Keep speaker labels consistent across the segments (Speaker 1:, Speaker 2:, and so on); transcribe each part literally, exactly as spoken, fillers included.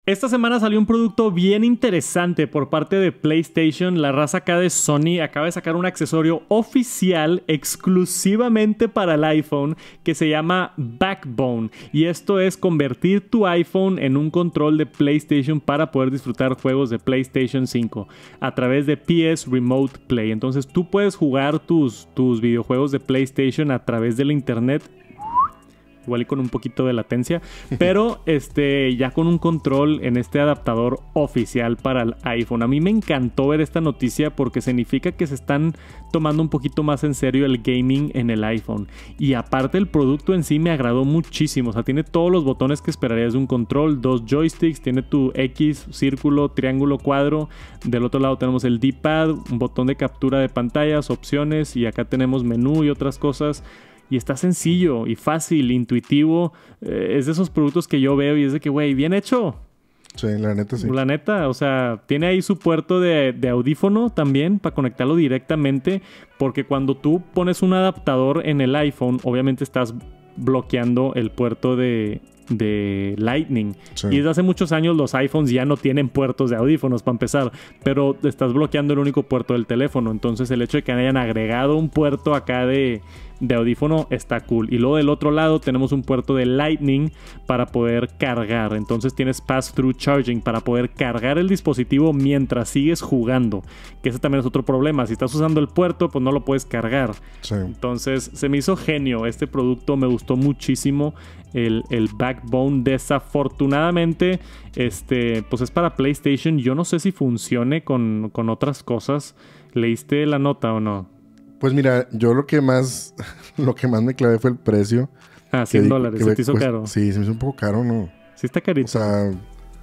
Speaker 1: Esta semana salió un producto bien interesante por parte de PlayStation. La raza acá de Sony acaba de sacar un accesorio oficial exclusivamente para el iPhone que se llama Backbone. Y esto es convertir tu iPhone en un control de PlayStation para poder disfrutar juegos de PlayStation cinco a través de P S Remote Play. Entonces tú puedes jugar tus, tus videojuegos de PlayStation a través de la internet. Igual y con un poquito de latencia, pero este, ya con un control en este adaptador oficial para el iPhone. A mí me encantó ver esta noticia porque significa que se están tomando un poquito más en serio el gaming en el iPhone. Y aparte el producto en sí me agradó muchísimo. O sea, tiene todos los botones que esperarías de un control, dos joysticks, tiene tu X, círculo, triángulo, cuadro. Del otro lado tenemos el D-pad, un botón de captura de pantallas, opciones, y acá tenemos menú y otras cosas. Y está sencillo y fácil, intuitivo. Eh, es de esos productos que yo veo y es de que, güey, bien hecho.
Speaker 2: Sí, la neta sí.
Speaker 1: La neta, o sea, tiene ahí su puerto de, de audífono también para conectarlo directamente. Porque cuando tú pones un adaptador en el iPhone, obviamente estás bloqueando el puerto de, de Lightning. Sí. Y desde hace muchos años los iPhones ya no tienen puertos de audífonos para empezar. Pero estás bloqueando el único puerto del teléfono. Entonces el hecho de que hayan agregado un puerto acá de... de audífono está cool. Y luego del otro lado tenemos un puerto de Lightning para poder cargar. Entonces tienes pass-through charging para poder cargar el dispositivo mientras sigues jugando. Que ese también es otro problema. Si estás usando el puerto, pues no lo puedes cargar. Sí. Entonces se me hizo genio este producto. Me gustó muchísimo el, el Backbone. Desafortunadamente, este, pues es para PlayStation. Yo no sé si funcione con, con otras cosas. ¿Leíste la nota o no?
Speaker 2: Pues mira, yo lo que más lo que más me clavé fue el precio.
Speaker 1: Ah, cien dólares. ¿Se te hizo caro?
Speaker 2: Sí, se me hizo un poco caro, ¿no?
Speaker 1: Sí está carito.
Speaker 2: O sea,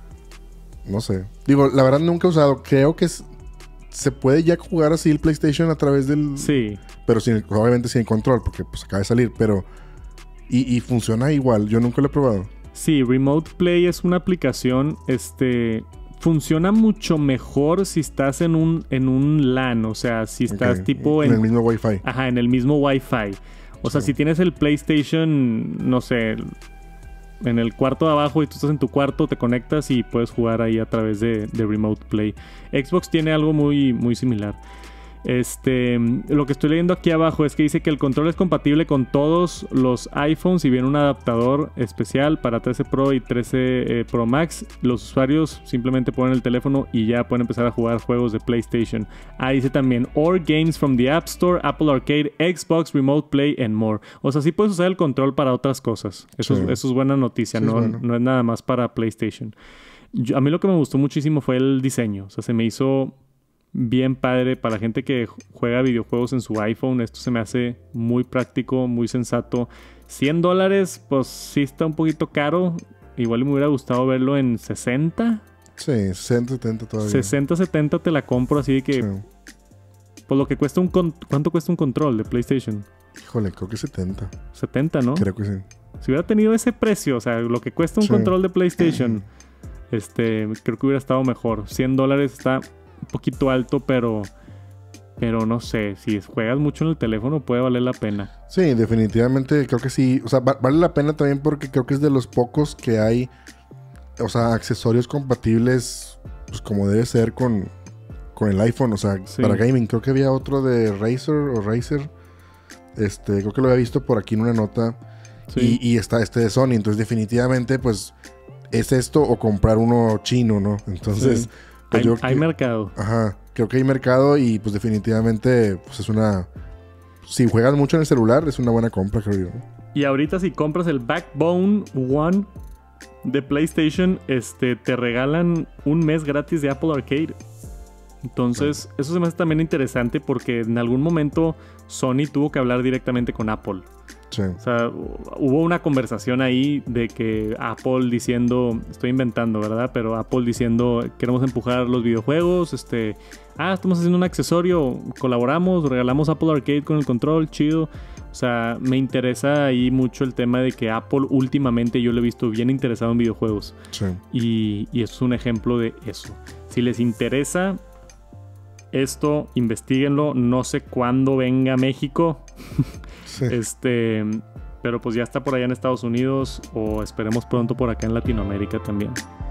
Speaker 2: no sé. Digo, la verdad nunca he usado. Creo que es, se puede ya jugar así el PlayStation a través del...
Speaker 1: Sí.
Speaker 2: Pero sin, obviamente sin control, porque pues acaba de salir. Pero... Y, y funciona igual. Yo nunca lo he probado.
Speaker 1: Sí, Remote Play es una aplicación, este... funciona mucho mejor si estás en un, en un LAN. O sea, si estás okay. tipo
Speaker 2: en... En el mismo Wi-Fi.
Speaker 1: Ajá, en el mismo Wi-Fi. O sea, sí. Si tienes el PlayStation, no sé, en el cuarto de abajo y tú estás en tu cuarto, te conectas y puedes jugar ahí a través de, de Remote Play. Xbox tiene algo muy, muy similar. Este, lo que estoy leyendo aquí abajo es que dice que el control es compatible con todos los iPhones y viene un adaptador especial para trece Pro y trece eh, Pro Max. Los usuarios simplemente ponen el teléfono y ya pueden empezar a jugar juegos de PlayStation. Ahí dice también or games from the App Store, Apple Arcade, Xbox, Remote Play and more. O sea, sí puedes usar el control para otras cosas. Eso, sí. es, eso es buena noticia, sí, no, es bueno. No es nada más para PlayStation. Yo, a mí lo que me gustó muchísimo fue el diseño. O sea, se me hizo... bien padre para la gente que juega videojuegos en su iPhone. Esto se me hace muy práctico, muy sensato. cien dólares, pues sí está un poquito caro. Igual me hubiera gustado verlo en sesenta.
Speaker 2: Sí, sesenta, setenta todavía.
Speaker 1: sesenta, setenta te la compro así de que... Sí. Pues lo que cuesta un... Con... ¿Cuánto cuesta un control de PlayStation?
Speaker 2: Híjole, creo que setenta.
Speaker 1: setenta, ¿no?
Speaker 2: Creo que sí.
Speaker 1: Si hubiera tenido ese precio, o sea, lo que cuesta un sí. control de PlayStation, este, creo que hubiera estado mejor. cien dólares está... un poquito alto, pero pero no sé, si juegas mucho en el teléfono puede valer la pena.
Speaker 2: Sí, definitivamente creo que sí. O sea, va- vale la pena también porque creo que es de los pocos que hay, o sea, accesorios compatibles, pues como debe ser con, con el iPhone, o sea, sí. Para gaming. Creo que había otro de Razer o Razer. Este, creo que lo había visto por aquí en una nota. Sí. Y, y está este de Sony. Entonces, definitivamente, pues, es esto o comprar uno chino, ¿no? Entonces...
Speaker 1: Sí. Pues hay, hay que, mercado.
Speaker 2: Ajá. Creo que hay mercado y pues definitivamente pues es una... Si juegas mucho en el celular es una buena compra, creo yo.
Speaker 1: Y ahorita si compras el Backbone One de PlayStation, este, te regalan un mes gratis de Apple Arcade. Entonces, sí. Eso se me hace también interesante porque en algún momento Sony tuvo que hablar directamente con Apple.
Speaker 2: Sí.
Speaker 1: O sea, hubo una conversación ahí de que Apple diciendo, estoy inventando, ¿verdad? Pero Apple diciendo, queremos empujar los videojuegos, este, ah, estamos haciendo un accesorio, colaboramos, regalamos Apple Arcade con el control, chido. O sea, me interesa ahí mucho el tema de que Apple últimamente yo lo he visto bien interesado en videojuegos.
Speaker 2: Sí.
Speaker 1: Y, y eso es un ejemplo de eso. Si les interesa esto, investíguenlo. No sé cuándo venga a México. Sí. Este, pero pues ya está por allá en Estados Unidos o esperemos pronto por acá en Latinoamérica también.